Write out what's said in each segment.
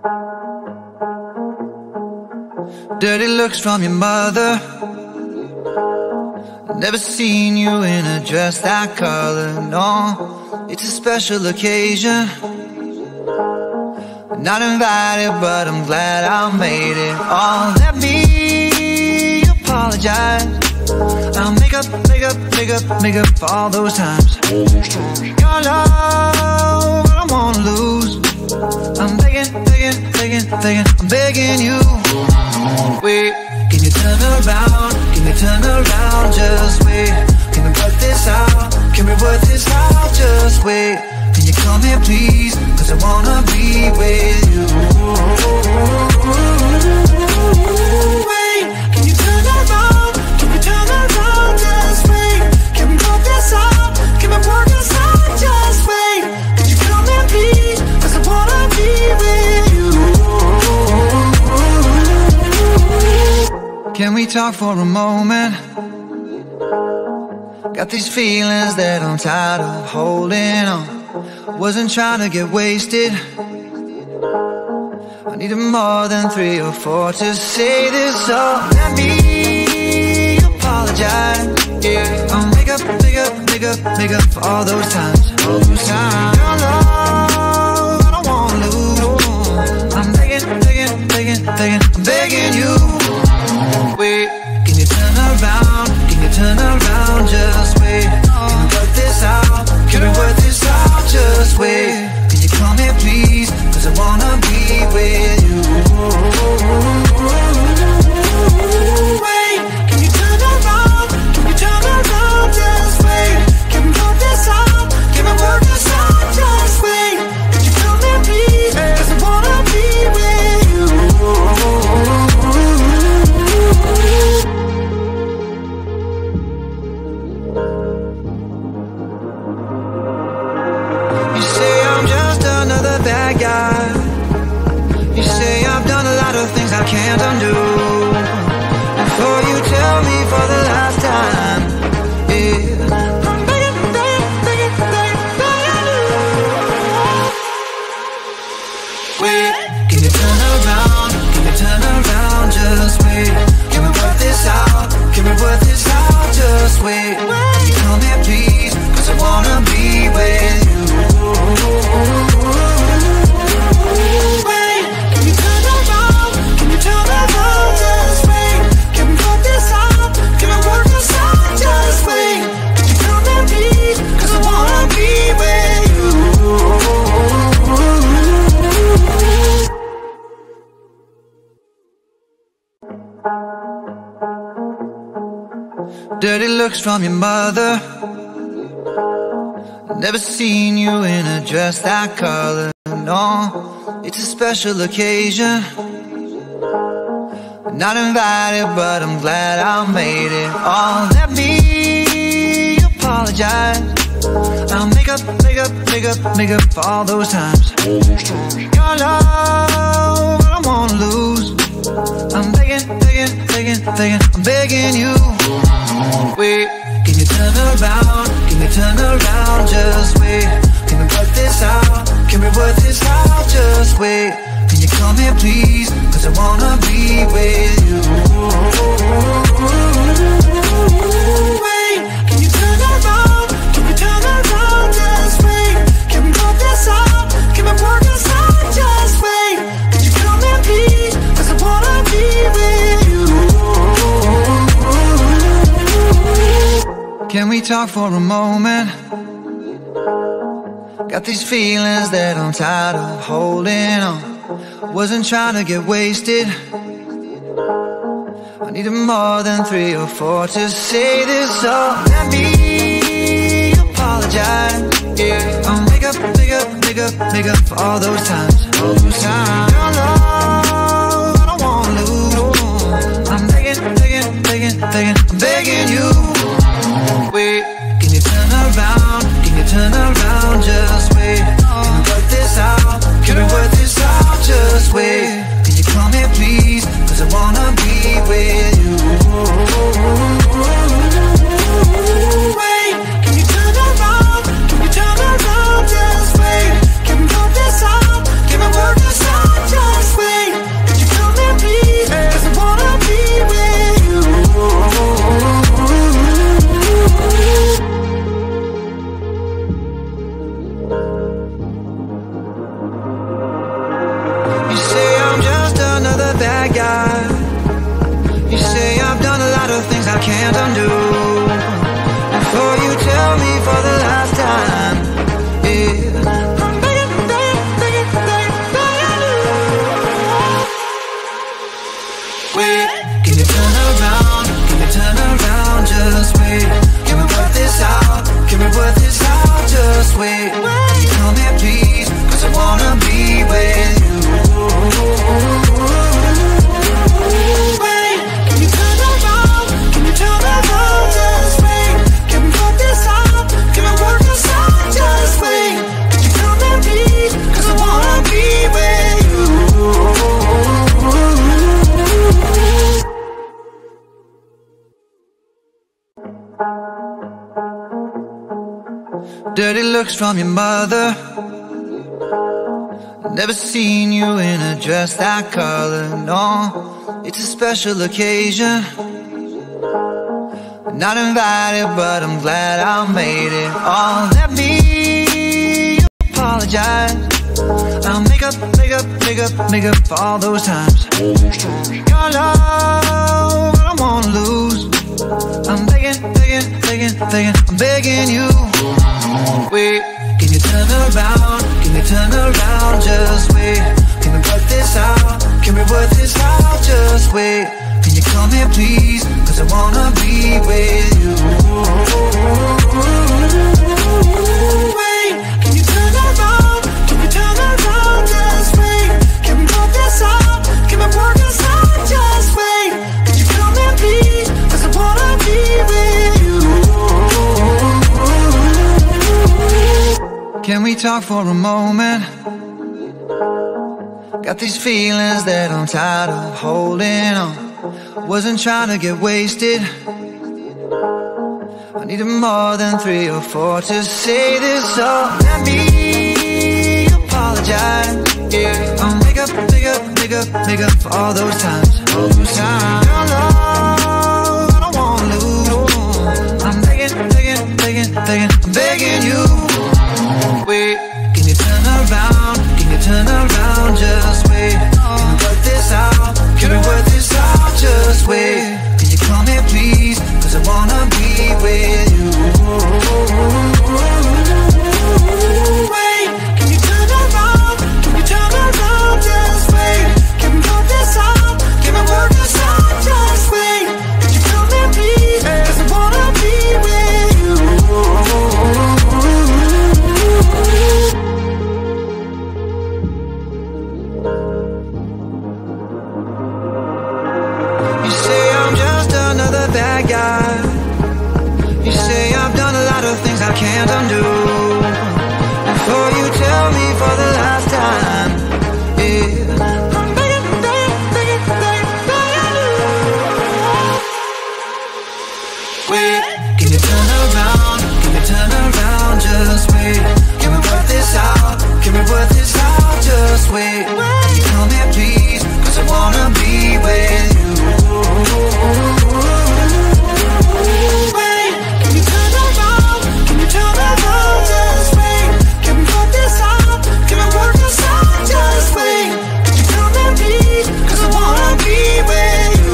Dirty looks from your mother. Never seen you in a dress that color, no. It's a special occasion. Not invited, but I'm glad I made it. Oh, let me apologize. I'll make up for all those times. Your love, I don't wanna lose. I'm begging, I'm begging you. Wait, can you turn around? Can you turn around? Just wait. Can we work this out? Can we work this out? Just wait. Can you come here please? Cause I wanna be with you. Wait, can you turn around? Can you turn around? Just wait. Can we work this out? Can we work this out? Just wait. Can you come here please? Cause I wanna be with you. Can we talk for a moment? Got these feelings that I'm tired of holding on. Wasn't trying to get wasted. I needed more than 3 or 4 to say this. So let me apologize. Yeah, I'll make up for all those times. Your love, I don't wanna lose. I'm begging you. Wait, can you turn around? Can you turn around? Just wait. Can we work this out? Can we work this out? Just wait. Can you come here please? Cause I wanna be with you. Wait, can you turn around? Can you turn around? Just wait. Can we work this out? Can we work this out? Just wait. Can you come here please? Cause I wanna be with you. You say I'm just another bad guy. You say I've done a lot of things I can't undo. Before you tell me for the last time, yeah, I'm begging you. Wait, can you turn around? Can you turn around? Just wait. Can we work this out? Can we work this out? Just wait. Can you come here please? Cause I wanna be with you. Wait, can you turn around? Can you turn around? Just wait. Can we work this out? Can we work this out? Just wait. Can you come here please? Cause I wanna be with you. Dirty looks from your mother. Never seen you in a dress that color, no. It's a special occasion. Not invited, but I'm glad I made it. Oh, let me apologize. I'll make up for all those times. Your love, I don't wanna lose. I'm begging, I'm begging you. Wait, can you turn around? Can you turn around? Just wait. Can we work this out? Can we work this out? Just wait. Can you come here please? Cause I wanna be with you. Wait, can you turn around? Can you turn around? Just wait. Can we work this out? Can we work this out? Just wait. Can you come here please? Cause I wanna be with you. Can we talk for a moment? Got these feelings that I'm tired of holding on. Wasn't trying to get wasted. I needed more than 3 or 4 to say this. So let me apologize. Yeah, I'll make up for all those times. Your love, I don't wanna lose. I'm begging you. Wait, can you turn around? Can you turn around? Just wait. Can we work this out? Can we work this out? Just wait. Can you come here please? Cause I wanna be with you. Wait, can you turn around? Can you turn around? Just wait. Can we work this out? Can we work this You say I'm just another bad guy. You say I've done a lot of things I can't undo. Before you tell me for the last time, yeah, I'm begging, begging, begging, begging, begging you. Wait, can you turn around? Can you turn around? Just wait. Can we work this out? Can we work this out? Just wait. Can you come here please? 'Cause I wanna be with you. Wait, can you turn around? Can you turn around? Just wait. Can we work this out? Can we work this out? Just wait. Can you come here please? 'Cause I wanna be with you. Dirty looks from your mother. Never seen you in a dress that color, no. It's a special occasion. Not invited, but I'm glad I made it. Oh, let me apologize. I'll make up, make up, make up, make up for all those times. Your love, I don't wanna lose. I'm begging, begging, begging, begging, I'm begging you. Wait, can you turn around? Can you turn around? Just wait. Can we work this out? Can we work this out? Just wait. Can you come here please? 'Cause I wanna be with you. Wait, can you turn around? Can you turn around? Just wait. Can we work this out? Can we work this out? Just wait. Can you come here please? 'Cause I wanna be with you. Can we talk for a moment? Got these feelings that I'm tired of holding on. Wasn't trying to get wasted. I needed more than 3 or 4 to say this, so let me apologize. Yeah, I'll make up, make up, make up, make up for all those times. All those times. Your love, I don't wanna lose. I'm begging, begging, begging, begging, I'm begging you. Wait, can you turn around? Can you turn around? Just wait. Can we work this out? Can we work this out? Just wait. Can you come here please? 'Cause I wanna be with you. Wait, can you turn around? Can you turn around? Just wait. Can we work this out? Can we work this out? Just wait. Can you come here please? 'Cause I wanna be with you. You say I'm just another bad guy. You say I've done a lot of things I can't undo. Before you tell me for the last time, yeah, I'm begging, begging, begging, begging, begging you. Wait, can you turn around? Can you turn around? Just wait. Can we work this out? Can we work this out? Just wait. Can you come here please? 'Cause I wanna be with you. Wait, can you turn around? Can you turn around? Just wait. Can we work this out? Can we work this out? Just wait. Can you come here please? 'Cause I wanna be with you.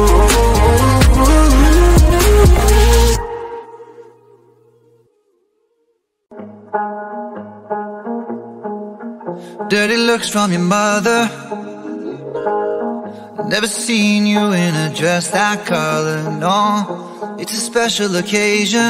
Dirty looks from your mother. Never seen you in a dress that color, no. It's a special occasion.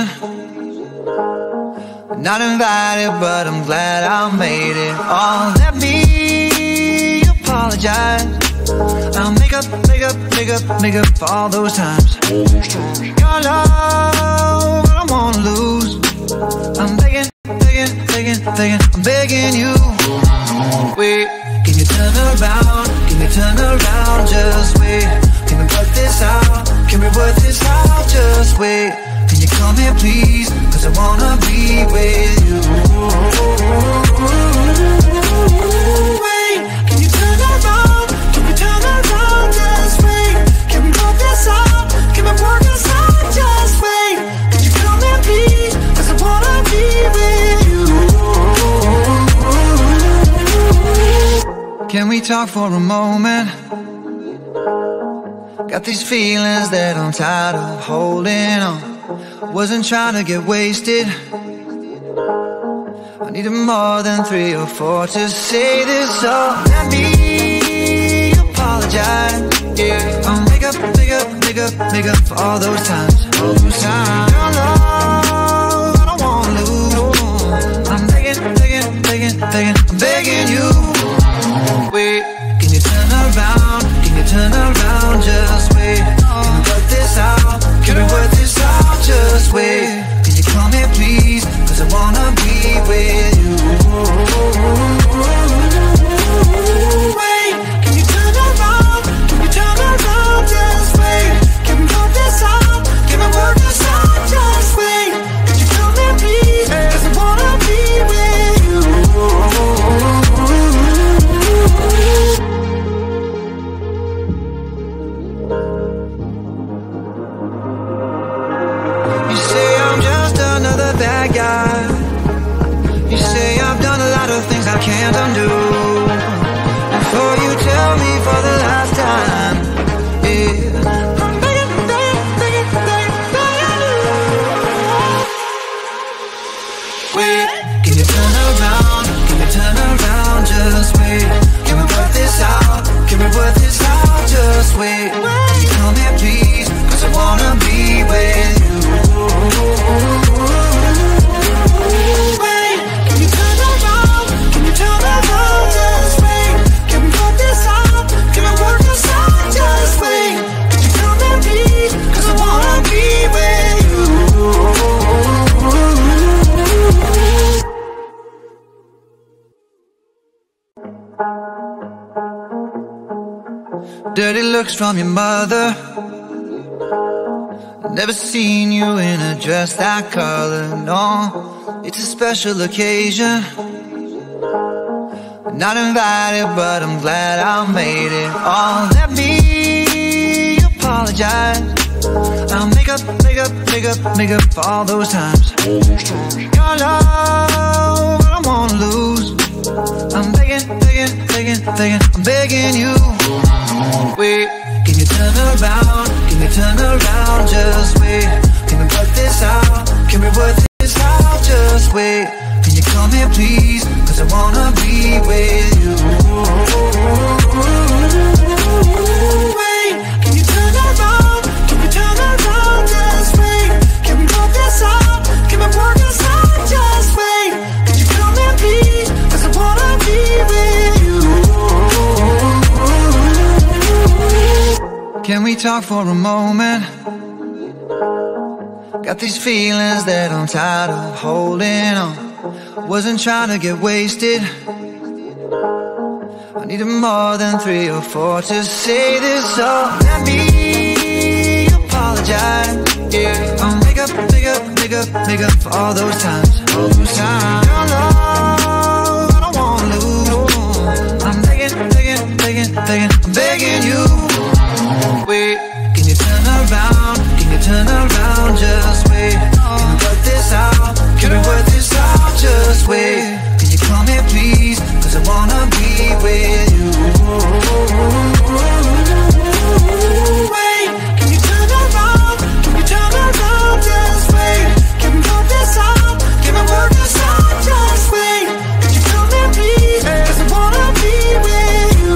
Not invited, but I'm glad I made it. Oh, let me apologize. I'll make up, make up, make up, make up for all those times. Your love, I don't wanna lose. I'm begging, begging, begging, begging, I'm begging you. Wait, can you turn around? Can you turn around? Just wait. Can we work this out? Can we work this out? Just wait. Can you come here please? 'Cause I wanna be with you. Wait, can you turn around? Can we turn around? Just wait. Can we work this out? Can we work this out? Just wait. Can you come here please? 'Cause I wanna be with you. Can we talk for a moment? Got these feelings that I'm tired of holding on. Wasn't trying to get wasted. I needed more than 3 or 4 to say this. So let me apologize. Yeah, I'll make up for all those times. Your love, I don't wanna lose. I'm begging, I'm begging you. Wait, can you turn around? Can you turn around? Just wait. Can we work this out? Can we work this out? Just wait. Can you come here, please? 'Cause I wanna be with you. Wait, can you turn around? Can you turn around? Just wait. Can we work this out? Can we work this out? Just wait. Can you come here, please? 'Cause I wanna be with you. You say I'm just another bad guy. You say I've done a lot of things I can't undo. Before you tell me for the last time, yeah, I'm begging you. Wait, can you turn around? Can you turn around? Just wait. Can we work this out? Can we work this out? Just wait. Can you come here, please? 'Cause I wanna be with you. Wait, can you turn around? Can you turn around? Just wait. Can we work this out? Can we work this out? Just wait. Can you come here, please? 'Cause I wanna be with you. Dirty looks from your mother. Never seen you in a dress that color, no. It's a special occasion. Not invited, but I'm glad I made it. Oh, let me apologize. I'll make up for all those times. Your love, I don't wanna lose. I'm begging, I'm begging you. Wait, can you turn around? Can you turn around? Just wait. Can we work this out? Can we work this out? Just wait. Can you come here, please? 'Cause I wanna be with you. Wait, can you turn around? Can you turn around? Just wait. Can we work this out? Can we work this out? Just wait. Can you come here, please? 'Cause I wanna be with you. Can we talk for a moment? Got these feelings that I'm tired of holding on. Wasn't trying to get wasted. I needed more than 3 or 4 to say this. So let me apologize. Yeah, I'll make up for all those times. Your love, I don't wanna lose. I'm begging, I'm begging you. Wait, can you turn around? Can you turn around? Just wait. Can we work this out? Can we work this out? Just wait. Can you come here, please? 'Cause I wanna be with you. Wait, can you turn around? Can you turn around? Just wait. Can we work this out? Can we work this out? Just wait. Can you come here, please? 'Cause I wanna be with you.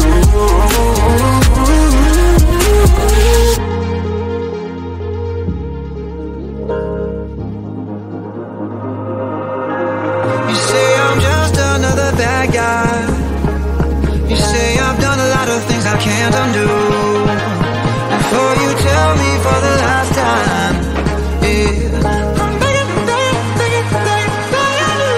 You say I'm just another bad guy. You say I've done a lot of things I can't undo. Before you tell me for the last time, yeah, I'm begging you.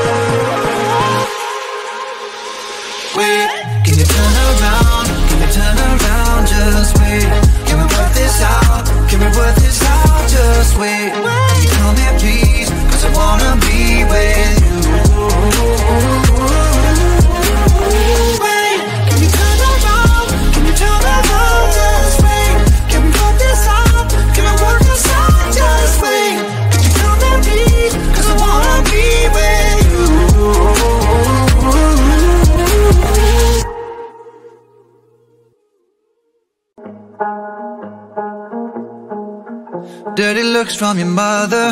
Wait, can you turn around? Can you turn around? Just wait. Can we work this out? Can we work this out? Just wait. Can you come here, please? 'Cause I wanna be with you. Wait, can you turn around? Can you turn around? Just wait. Can we work this out? Can we dirty looks from your mother.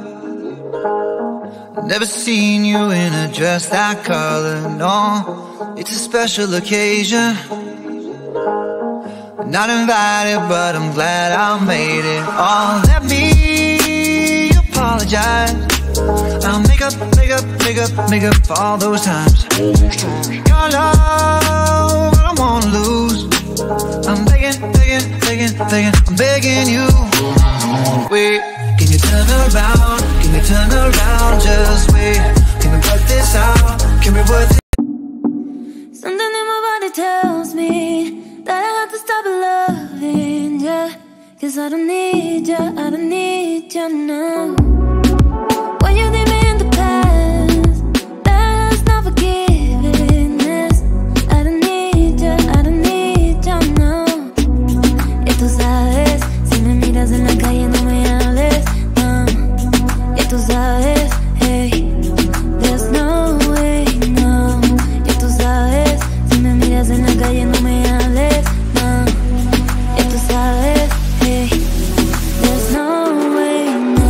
Never seen you in a dress that color, no. It's a special occasion. Not invited, but I'm glad I made it. Oh, let me apologize. I'll make up for all those times. Your love, I don't wanna lose. I'm begging, I'm begging you. Wait, can you turn around? Can you turn around? Just wait. Can we work this out? Can we work this? Something in my body tells me that I have to stop loving ya, 'cause I don't need ya, I don't need ya now. When you leave me in the past, that's not forgiveness. I don't need ya, I don't need ya now. Ya tú sabes, si me miras en la calle no me hables, no. Ya tú sabes, hey, there's no way, no. Ya tú sabes, si me miras en la calle no me hables, no. Ya tú sabes, hey, there's no way, no.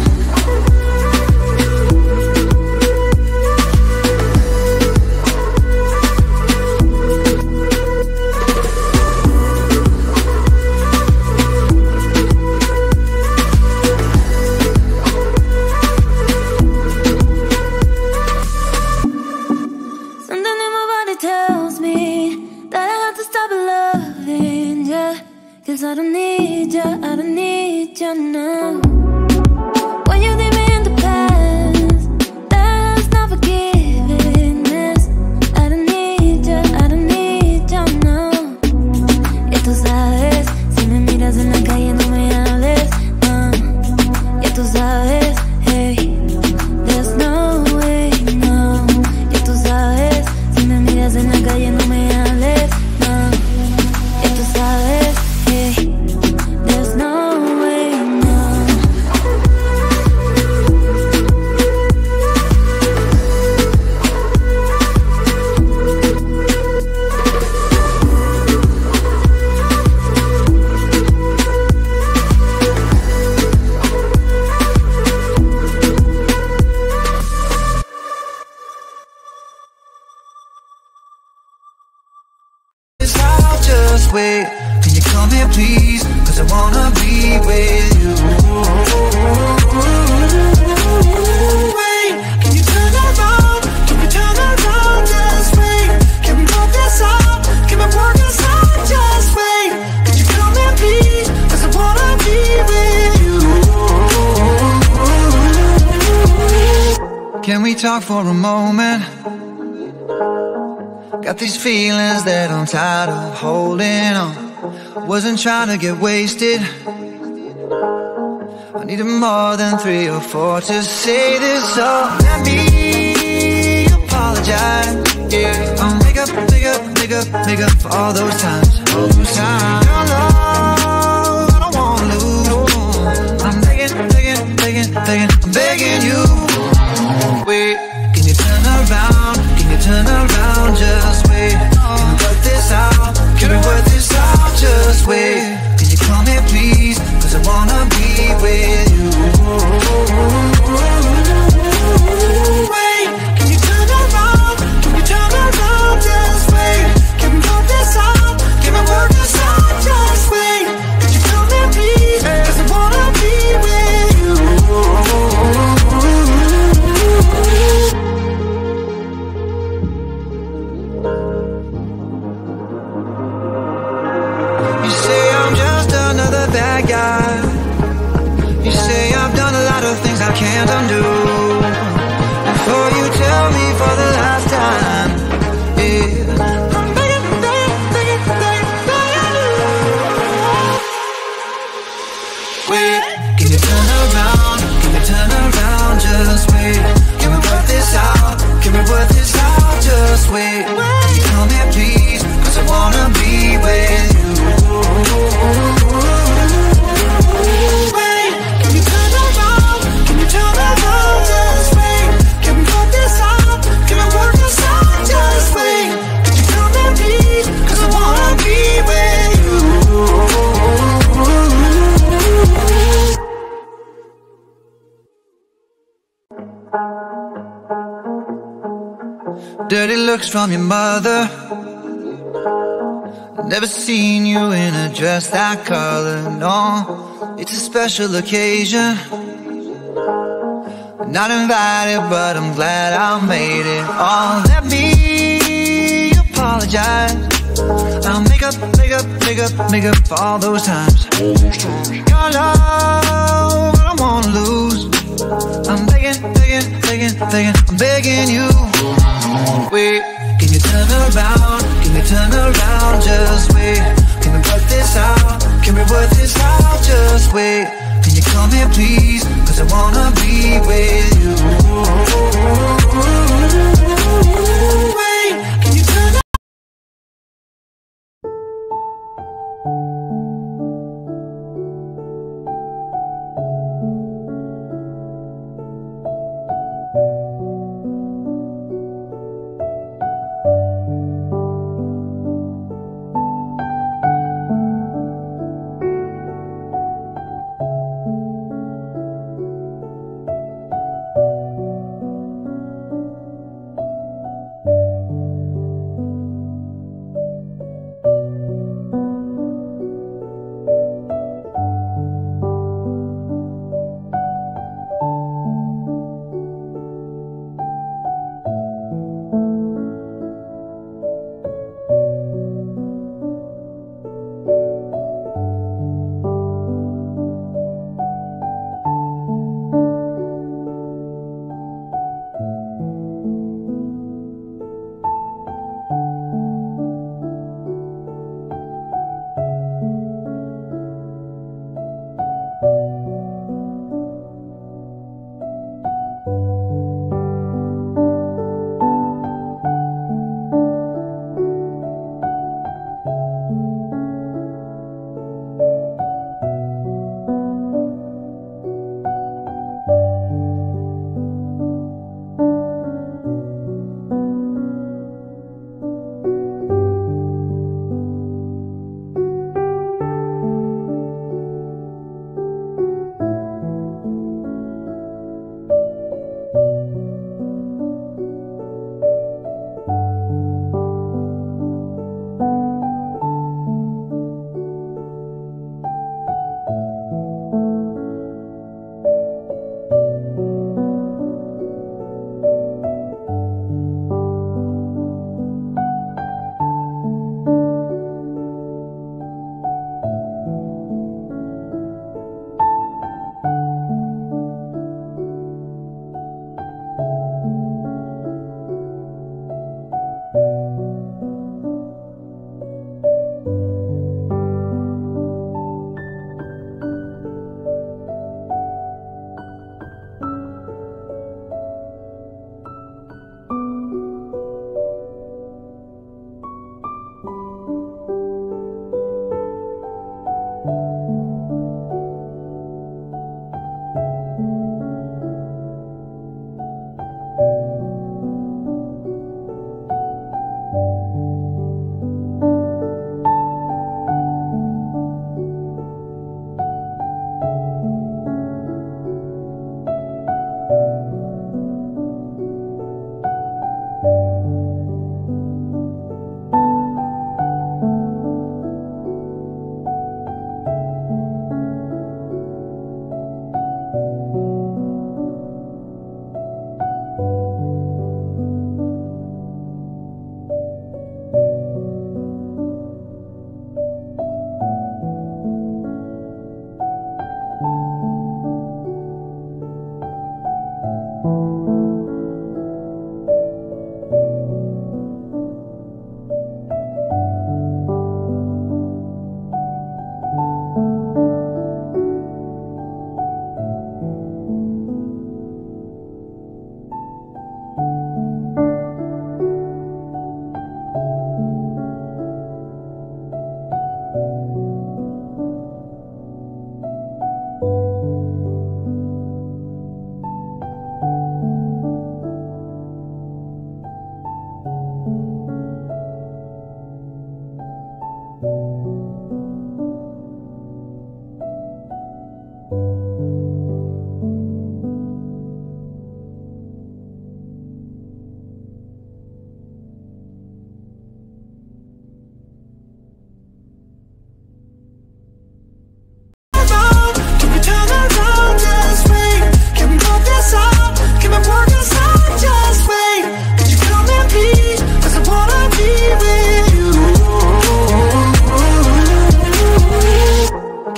Something in my body tells me that I have to stop loving ya, 'cause I don't need ya, I don't need ya now. When you leave me in the past, that's not forgiveness. I don't need ya, I don't need ya now. Ya tú sabes, si me miras en la calle no me hables, no. Ya tú sabes, hey, there's no way, no. Ya tú sabes, si me miras en la calle no me hables, no. Ya tú sabes, hey, there's no way, no. I'll just wait. Can you come here, please? 'Cause I wanna be with you. Wait, can you turn around? Can you turn around? Just wait. Can we work this out? Can we work this out? Just wait. Can you come here, please? 'Cause I wanna be with you. Can we talk for a moment? Got these feelings that I'm tired of holding on. Wasn't trying to get wasted. I needed more than 3 or 4 to say this. So let me apologize. Yeah, I'll make up for all those times. Your love, I don't wanna lose. I'm begging, I'm begging you. Wait, can you turn around? Can you turn around? Just wait. Can we work this out? Can we work this out? Just wait. Can you come here, please? 'Cause I wanna be with you. Wait, can you turn around? Can you turn around? Just wait. Can we work this out? Can we work this out? Just wait. Can you come here, please? 'Cause I wanna be with you. Dirty looks from your mother. Never seen you in a dress that color, no. It's a special occasion. Not invited, but I'm glad I made it. Oh, let me apologize. I'll make up for all those times. Your love, I don't wanna lose. I'm begging, I'm begging you. Wait, can you turn around? Can you turn around? Just wait. Can we work this out? Can we work this out? Just wait. Can you come here please? Cause I wanna be with you. Wait, can you turn around?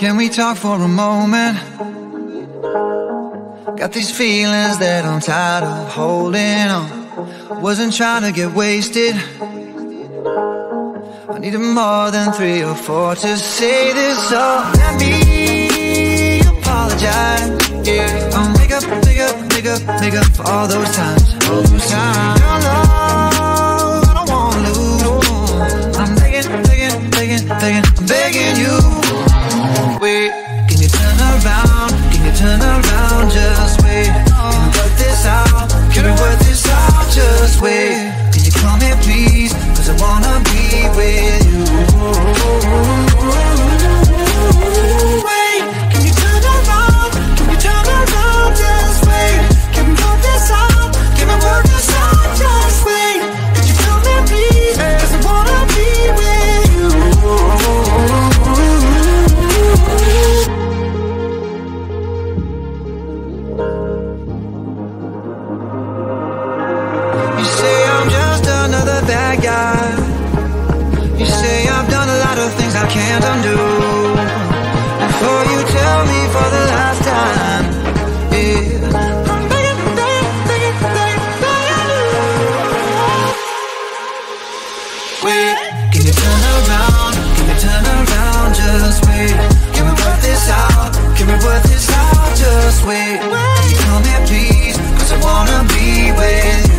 Can we talk for a moment? Got these feelings that I'm tired of holding on. Wasn't trying to get wasted. I needed more than 3 or 4 to say this. So let me apologize. Yeah, I'll make up for all those times. All those times. Your love, I don't wanna lose. I'm begging, I'm begging you. Wait, can you turn around? Can you turn around? Just wait. Can we work this out? Can we work this out? Just wait. Can you come here, please? 'Cause I wanna be with you. Wait, can you turn around? Can you turn around? Just wait. Can we work this out? Can we work this out? Just wait. Can you come here, please? 'Cause I wanna be with you. You say I'm just another bad guy. You say I've done a lot of things I can't undo. Before you tell me for the last time, yeah, I'm begging you. Wait, can you turn around? Can you turn around? Just wait. Can we work this out? Can we work this out? Just wait. Can you come here, please? 'Cause I wanna be with you.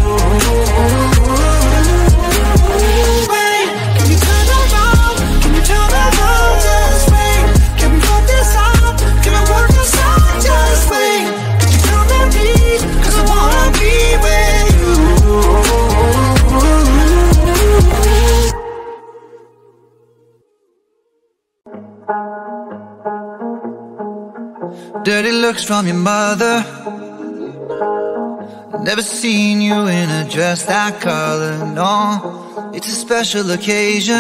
Wait, can you turn around? Can you turn around? Just wait. Can we work this out? Can we work this out? Just wait. Can you come here, please? 'Cause I wanna be with you. Dirty looks from your mother. Never seen you in a dress that color, no. It's a special occasion.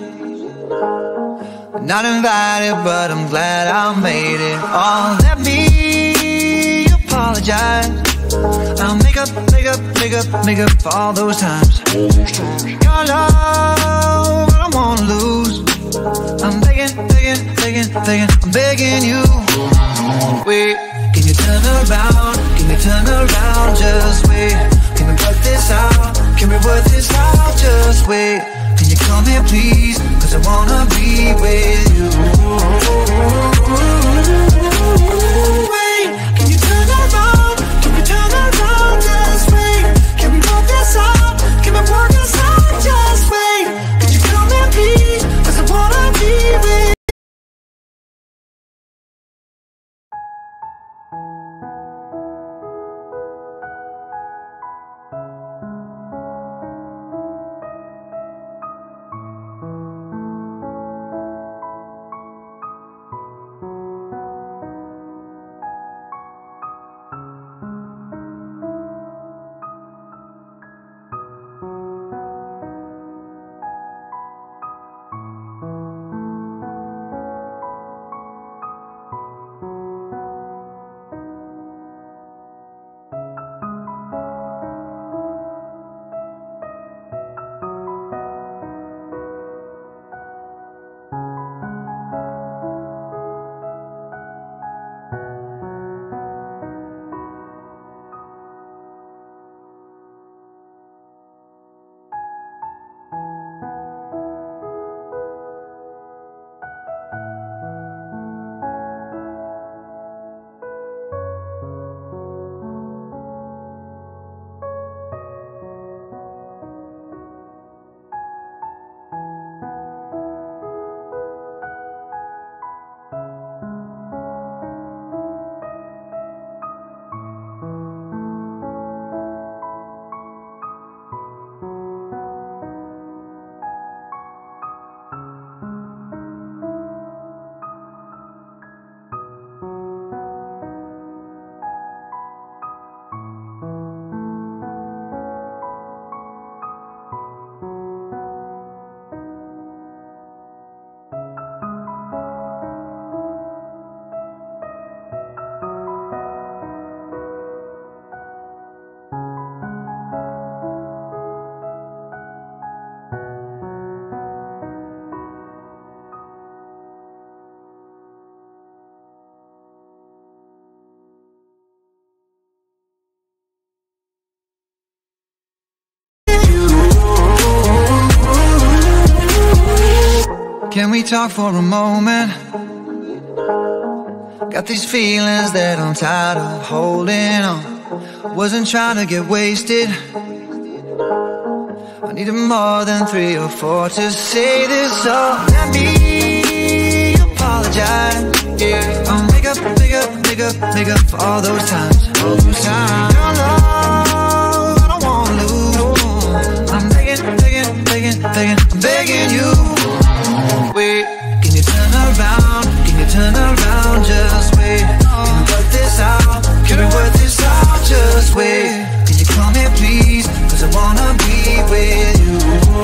Not invited, but I'm glad I made it. Oh, let me apologize. I'll make up for all those times. Your love, I don't wanna lose. I'm begging, I'm begging you. Wait, can you turn around? Can you turn around? Just wait. Can we work this out? Can we work this out? Just wait. Can you come here, please? 'Cause I wanna be with you. Wait, can you turn around? Can you turn around? Just wait. Can we work this out? Can we work this out? Just wait. Can you come here, please? 'Cause I wanna be with you. Can we talk for a moment? Got these feelings that I'm tired of holding on. Wasn't trying to get wasted. I needed more than 3 or 4 to say this, so let me apologize. Yeah, I'll make up for all those times. Your love, I don't wanna lose. I'm begging you. Wait, can you turn around? Can you turn around? Just wait. Can we work this out? Can we work this out? Just wait. Can you call me please? 'Cause I wanna be with you.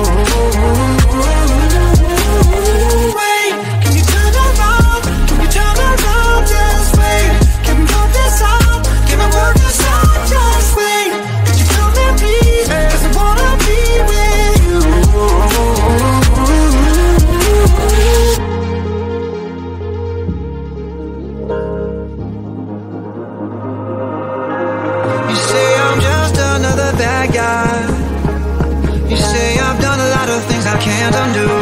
Wait, can you turn around? Can you turn around? Just wait. Can we work this out? Can we work this out? Just wait. Could you call me please? 'Cause I wanna be with you. You say I'm just another bad guy. You say I've done a lot of things I can't undo.